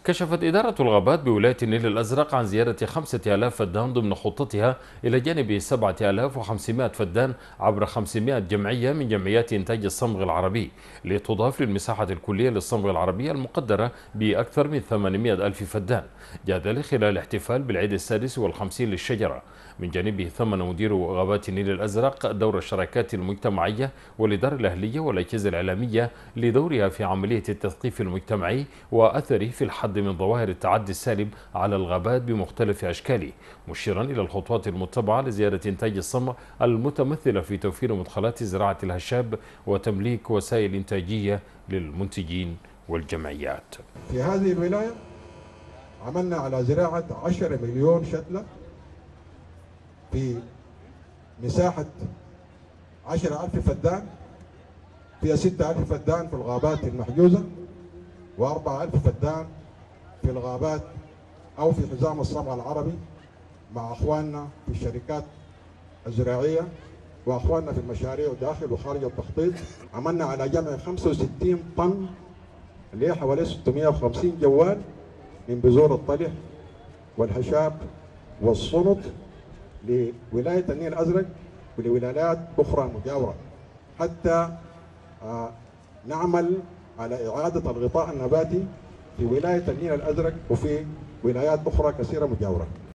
كشفت إدارة الغابات بولاية النيل الأزرق عن زيادة 5000 فدان ضمن خطتها إلى جانب 7500 فدان عبر 500 جمعية من جمعيات إنتاج الصمغ العربي، لتضاف للمساحة الكلية للصمغ العربي المقدرة بأكثر من 800 ألف فدان. جاء ذلك خلال الاحتفال بالعيد السادس والخمسين للشجرة. من جانبه ثمن مدير غابات النيل الأزرق دور الشراكات المجتمعية والإدارة الأهلية والأجهزة الإعلامية لدورها في عملية التثقيف المجتمعي وأثره في الحد من ظواهر التعدي السالب على الغابات بمختلف أشكاله، مشيرا إلى الخطوات المتبعة لزيادة إنتاج الصمغ المتمثلة في توفير مدخلات زراعة الهشاب وتمليك وسائل إنتاجية للمنتجين والجمعيات. في هذه الولاية عملنا على زراعة 10 مليون شتلة في مساحة 10,000 فدان، فيها 6,000 فدان في الغابات المحجوزة و4,000 فدان في الغابات أو في حزام الصمغ العربي مع أخواننا في الشركات الزراعية وأخواننا في المشاريع داخل وخارج التخطيط. عملنا على جمع 65 طن اللي هي حوالي 650 جوال من بذور الطلح والهشاب والصنط لولاية النيل الأزرق ولولايات أخرى مجاورة، حتى نعمل على إعادة الغطاء النباتي في ولاية النيل الأزرق وفي ولايات أخرى كثيرة مجاورة.